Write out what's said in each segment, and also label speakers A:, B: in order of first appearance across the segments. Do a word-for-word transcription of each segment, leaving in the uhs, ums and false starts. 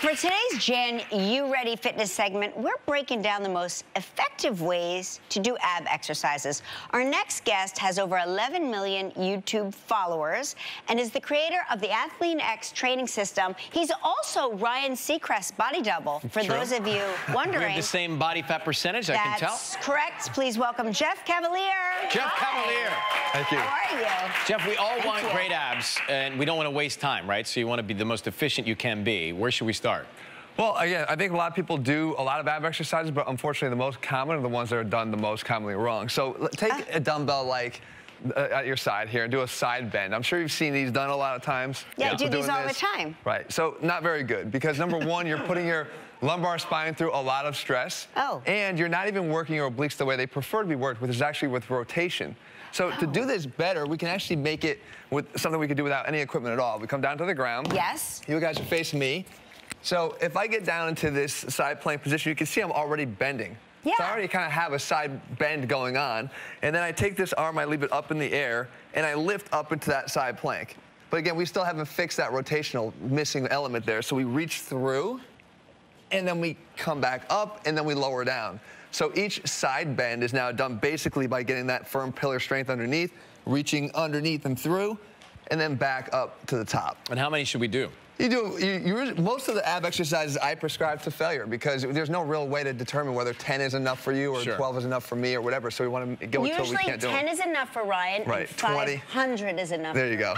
A: For today's Jan You Ready Fitness segment, we're breaking down the most effective ways to do ab exercises. Our next guest has over eleven million YouTube followers and is the creator of the Athlean X training system. He's also Ryan Seacrest's body double. For
B: True.
A: those of you wondering.
B: We have the same body fat percentage, I can tell.
A: That's correct. Please welcome Jeff Cavaliere.
B: Jeff
A: Hi.
B: Cavaliere.
C: Thank you.
A: How are you?
B: Jeff, we all
A: Thank
B: want
A: you.
B: great abs, and we don't want to waste time, right? So you want to be the most efficient you can be. Where should we start?
C: Well, again, I think a lot of people do a lot of ab exercises, but unfortunately the most common are the ones that are done the most commonly wrong. So take
A: Ah.
C: a dumbbell like uh, at your side here and do a side bend. I'm sure you've seen these done a lot of times.
A: Yeah, I do
C: People
A: these
C: doing
A: all the
C: this.
A: time.
C: Right, so not very good because number one, you're putting your lumbar spine through a lot of stress.
A: Oh.
C: And you're not even working your obliques the way they prefer to be worked, which is actually with rotation. So
A: Oh.
C: to do this better, we can actually make it with something we could do without any equipment at all. We come down to the ground.
A: Yes.
C: You guys are facing me. So if I get down into this side plank position, you can see I'm already bending.
A: Yeah.
C: So I already kind of have a side bend going on. And then I take this arm, I leave it up in the air, and I lift up into that side plank. But again, we still haven't fixed that rotational missing element there. So we reach through, and then we come back up, and then we lower down. So each side bend is now done basically by getting that firm pillar strength underneath, reaching underneath and through, and then back up to the top.
B: And how many should we do?
C: You do, you, you, most of the ab exercises I prescribe to failure because there's no real way to determine whether ten is enough for you or
B: Sure.
C: twelve is enough for me or whatever, so we want to go until we
A: Usually
C: can't do
A: ten
C: them.
A: is enough for Ryan
C: Right,
A: and
C: twenty.
A: five hundred is enough.
C: There you go.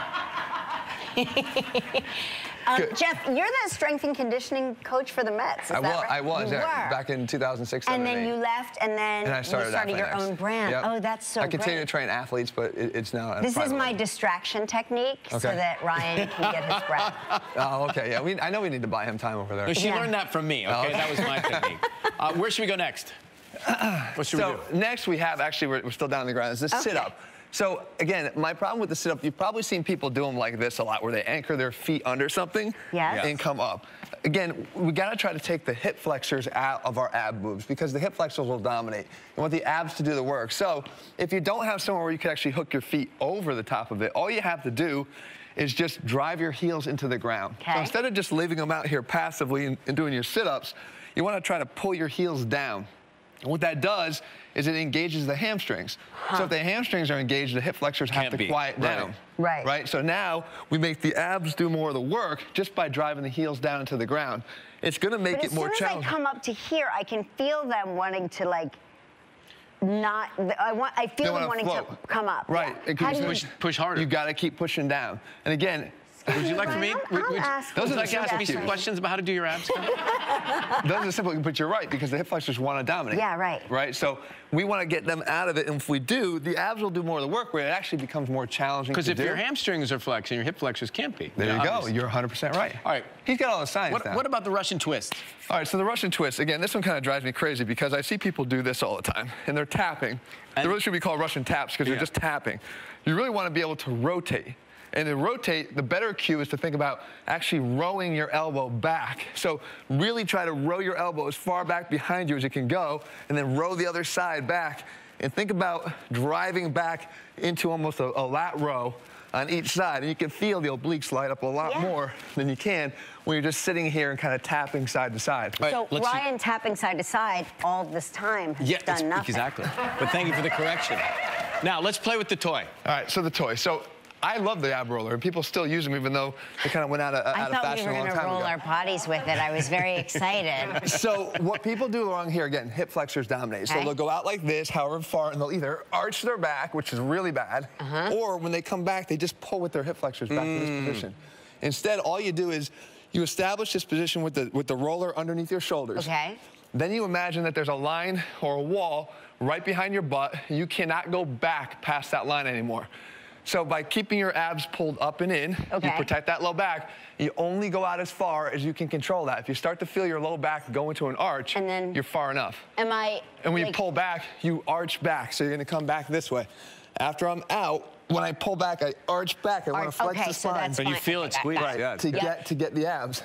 A: Um,
C: Good.
A: Jeff, you're the strength and conditioning coach for the Mets. Is
C: I
A: that
C: was,
A: right?
C: I was
A: You
C: yeah,
A: were.
C: back in two thousand six,
A: And
C: seven,
A: then
C: eight.
A: you left, and then
C: And I started,
A: you started
C: Athlean
A: your
C: X.
A: own brand.
C: Yep.
A: Oh, that's so
C: I continue
A: great.
C: to train athletes, but it, it's now.
A: This is
C: private
A: my
C: level.
A: distraction technique so
C: Okay.
A: that Ryan can get his breath.
C: Oh, okay. Yeah, we, I know we need to buy him time over there.
B: No, she
A: Yeah.
B: learned that from me, okay?
C: Oh.
B: That was my technique. Uh, where should we go next? What should
C: So
B: we do?
C: next we have, actually, we're, we're still down on the ground, is this
A: Okay.
C: sit-up. So again, my problem with the sit-up, you've probably seen people do them like this a lot, where they anchor their feet under something
A: Yes.
C: and come up. Again, we gotta try to take the hip flexors out of our ab moves because the hip flexors will dominate. You want the abs to do the work. So if you don't have somewhere where you can actually hook your feet over the top of it, all you have to do is just drive your heels into the ground.
A: Okay.
C: So instead of just leaving them out here passively and, and doing your sit-ups, you wanna try to pull your heels down. And what that does is it engages the hamstrings.
A: Huh.
C: So if the hamstrings are engaged, the hip flexors have
B: Can't
C: to
B: be.
C: quiet
B: Right.
C: down.
A: Right.
C: Right? So now we make the abs do more of the work just by driving the heels down into the ground. It's gonna make
A: But
C: it
A: as
C: more
A: soon as
C: challenging.
A: I come up to here, I can feel them wanting to like not. I want. I
C: They
A: feel them
C: wanna
A: wanting
C: float.
A: to come up.
C: Right.
A: Yeah.
C: It
A: How
C: can-
A: do you,
B: Push, push harder.
C: You gotta keep pushing down. And again,
B: Would you like for me?
A: I'm-
B: Would,
A: I'm
B: would,
A: asking
B: would you
C: you
B: like to ask me some
C: questions.
B: questions about how to do your abs?
C: those are simple, but you're right, because the hip flexors wanna dominate.
A: Yeah, right.
C: Right? So we wanna get them out of it, and if we do, the abs will do more of the work, where it actually becomes more challenging to
B: Because if
C: do.
B: your hamstrings are flexing, your hip flexors can't be.
C: There
B: Yeah,
C: you go.
B: obviously.
C: You're one hundred percent right.
B: All right.
C: He's got all the science
B: What,
C: down.
B: what about the Russian twist?
C: All right, so the Russian twist, again, this one kind of drives me crazy because I see people do this all the time, and they're tapping.
B: And-
C: they really should be called Russian taps because
B: Yeah.
C: they're just tapping. You really want to be able to rotate. And to rotate, the better cue is to think about actually rowing your elbow back. So really try to row your elbow as far back behind you as it can go, and then row the other side back. And think about driving back into almost a, a lat row on each side. And you can feel the obliques light up a lot
A: Yeah.
C: more than you can when you're just sitting here and kind of tapping side to side.
B: All right,
A: So
B: let's see.
A: Ryan tapping side to side all this time has
B: Yeah, it's-
A: done nothing.
B: exactly. But thank you for the correction. Now, let's play with the toy.
C: All right, so the toy. So I love the ab roller, and people still use them even though they kind of went out of,
A: I
C: out of
A: thought we
C: fashion
A: were
C: a long
A: going to
C: time
A: roll
C: ago.
A: our bodies with it. I was very excited.
C: So what people do wrong here, again, hip flexors dominate. So
A: Okay.
C: they'll go out like this, however far, and they'll either arch their back, which is really bad,
A: Uh-huh.
C: or when they come back, they just pull with their hip flexors back to
B: Mm.
C: this position. Instead, all you do is you establish this position with the, with the roller underneath your shoulders.
A: Okay.
C: Then you imagine that there's a line or a wall right behind your butt. You cannot go back past that line anymore. So by keeping your abs pulled up and in,
A: Okay.
C: you protect that low back. You only go out as far as you can control that. If you start to feel your low back go into an arch,
A: And then-
C: you're far enough.
A: Am I?
C: And when
A: like,
C: you pull back, you arch back. So you're gonna come back this way. After I'm out, when I pull back, I arch back. I wanna
A: Arch-
C: flex
A: okay,
C: the
A: so
C: spine.
A: that's
B: But you
A: fine.
B: feel
A: Okay,
B: it
A: got-
B: squeeze.
A: got it.
B: Yeah.
C: to
A: Yep.
C: get to get the abs.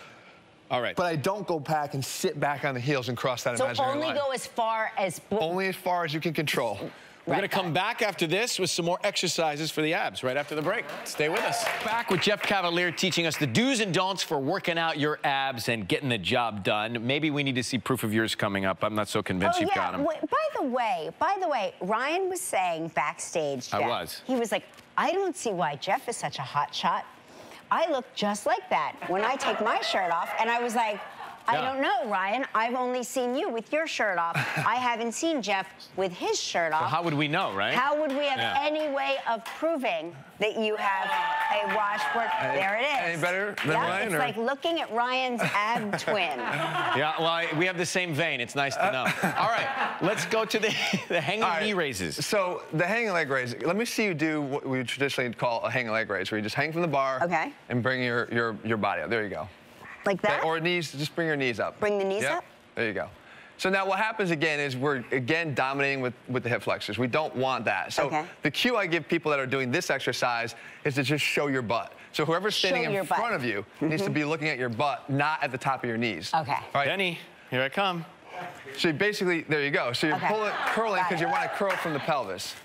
B: All right.
C: But I don't go back and sit back on the heels and cross that
A: So
C: imaginary
A: only
C: line.
A: go as far as.
C: Only as far as you can control.
B: We're going to come back after this with some more exercises for the abs right after the break. Stay with us. Back with Jeff Cavaliere teaching us the do's and don'ts for working out your abs and getting the job done. Maybe we need to see proof of yours coming up. I'm not so convinced
A: oh,
B: you've
A: yeah.
B: got them.
A: Wait, by the way, by the way, Ryan was saying backstage, Jeff,
B: I was.
A: He was like, I don't see why Jeff is such a hot shot. I look just like that when I take my shirt off. And I was like, I
B: Yeah.
A: don't know, Ryan. I've only seen you with your shirt off. I haven't seen Jeff with his shirt off.
B: So how would we know, right?
A: How would we have
B: Yeah.
A: any way of proving that you have a washboard?
C: Any-
A: There it is.
C: any better than
A: yeah,
C: Ryan,
A: It's
C: or-
A: like looking at Ryan's ab twin.
B: Yeah, well, I, we have the same vein. It's nice to know. All right, let's go to the, the hanging
C: All right.
B: knee raises.
C: So the hanging leg raise, let me see you do what we traditionally call a hanging leg raise, where you just hang from the bar
A: Okay.
C: and bring your, your, your body up. There you go.
A: Like that?
C: Okay, or knees, just bring your knees up.
A: Bring the knees
C: Yep.
A: up?
C: There you go. So now what happens again is we're, again, dominating with, with the hip flexors. We don't want that. So
A: Okay.
C: the cue I give people that are doing this exercise is to just show your butt. So whoever's standing
A: Show
C: in
A: your butt.
C: front of you needs to be looking at your butt, not at the top of your knees.
A: Okay.
C: All right.
B: Denny, here I come.
C: So you basically, there you go. So you're
A: Okay.
C: pulling, curling
A: Got
C: because
A: it.
C: you want to curl from the pelvis.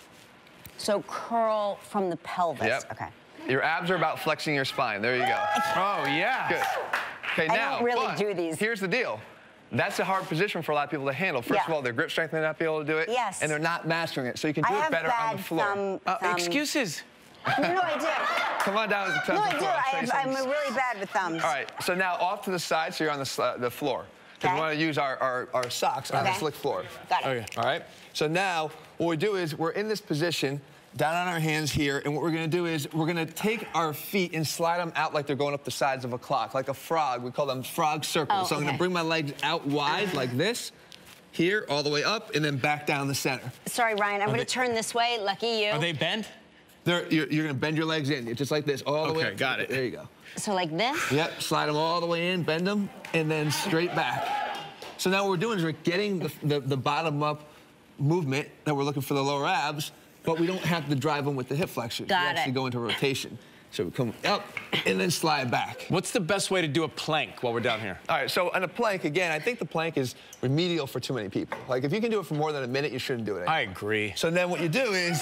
A: So curl from the pelvis.
C: Yep.
A: Okay.
C: Your abs are about flexing your spine. There you go.
B: Oh, yeah.
C: Good. Okay,
A: I
C: now,
A: don't really
C: but
A: do these.
C: Here's the deal. That's a hard position for a lot of people to handle. First
A: Yeah.
C: of all, their grip strength may not be able to do it.
A: Yes.
C: And they're not mastering it. So you can do
A: I
C: it
A: have
C: better
A: bad
C: on the floor.
A: thumb.
B: Uh,
A: thumb.
B: excuses.
A: No, no, I do.
C: Come on down to the
A: No, I
C: floor.
A: do.
C: I'll
A: I
C: show you
A: have, I'm
C: something.
A: really bad with thumbs.
C: All right, so now off to the side, so you're on the, sl- the floor. Because
A: Okay.
C: we want to use our, our, our socks on the
A: Okay.
C: slick floor.
A: Got it.
B: Okay.
C: All right? So now what we do is we're in this position, down on our hands here, and what we're going to do is we're going to take our feet and slide them out like they're going up the sides of a clock, like a frog. We call them frog circles.
A: Oh,
C: so I'm going
A: okay.
C: to bring my legs out wide like this, here, all the way up, and then back down the center.
A: Sorry, Ryan. I'm going
C: they-
A: to turn this way. Lucky you.
B: Are they bent?
C: They're, you're you're going to bend your legs in, just like this, all the way
B: Okay,
C: up.
B: got it.
C: There you go.
A: So like this?
C: Yep, slide them all the way in, bend them, and then straight back. So now what we're doing is we're getting the, the, the bottom-up movement that we're looking for the lower abs, but we don't have to drive them with the hip flexors.
A: Got
C: we actually
A: it.
C: go into rotation. So we come up and then slide back.
B: What's the best way to do a plank while we're down here?
C: All right, so on a plank, again, I think the plank is remedial for too many people. Like, if you can do it for more than a minute, you shouldn't do it anymore.
B: I agree.
C: So then what you do is,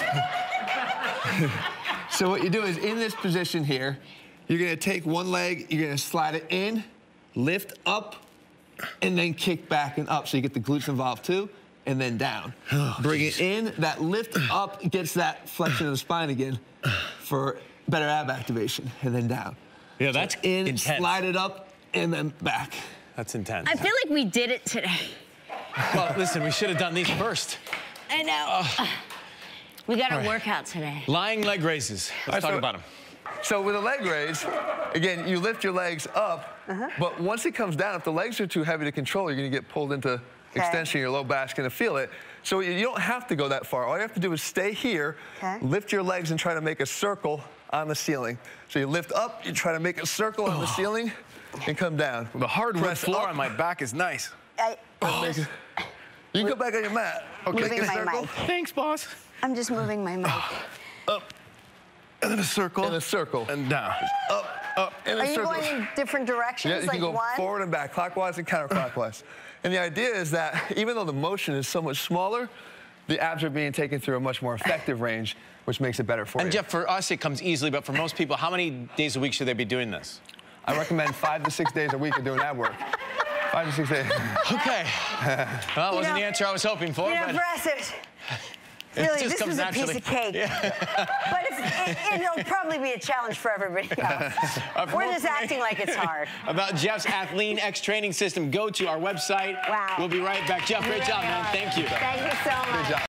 C: so what you do is in this position here, you're gonna take one leg, you're gonna slide it in, lift up, and then kick back and up. So you get the glutes involved too, and then down.
B: Oh,
C: Bring it in, that lift up gets that flexion of the spine again for better ab activation, and then down.
B: Yeah, that's
C: In,
B: intense.
C: slide it up, and then back.
B: That's intense.
A: I feel like we did it today.
B: Well, listen, we should have done these first.
A: I know. We got a workout today.
B: Lying leg raises. Let's
C: right,
B: talk
C: so-
B: about them.
C: So with a leg raise, again, you lift your legs up,
A: Uh-huh.
C: but once it comes down, if the legs are too heavy to control, you're gonna get pulled into extension, your low back's gonna feel it. So you you don't have to go that far. All you have to do is stay here,
A: Okay.
C: lift your legs and try to make a circle on the ceiling. So you lift up, you try to make a circle on the ceiling, and come down.
B: The hardwood
C: Press
B: floor
C: up,
B: on my back is nice.
A: I,
C: make it- You can go back on your mat. Okay,
A: Moving
C: a
A: my
C: circle,
A: mic.
B: Thanks, boss.
A: I'm just moving my mic.
B: And then a circle.
C: and a circle.
B: And down.
C: Up, up, and a
A: Are you
C: circle.
A: going in different directions?
C: Yeah, you
A: like
C: can go
A: one?
C: forward and back, clockwise and counterclockwise. And the idea is that even though the motion is so much smaller, the abs are being taken through a much more effective range, which makes it better for
B: And
C: you.
B: Jeff, for us, it comes easily, but for most people, how many days a week should they be doing this?
C: I recommend five to six days a week of doing ab work. Five to six days.
B: Okay. Well, that wasn't
A: know-
B: the answer I was hoping for,
A: You know,
B: but
A: for us, it,
B: it
A: really,
B: just
A: this
B: comes
A: was a
B: naturally.
A: piece of cake. But it's, it, it'll probably be a challenge for everybody else.
B: Uh, for
A: We're
B: more
A: just acting like it's hard.
B: About Jeff's Athlean X training system, go to our website.
A: Wow.
B: We'll be right back. Jeff, great
A: You
B: job,
A: really
B: man.
A: are.
B: Thank you.
A: Thank you so much.
C: Good job.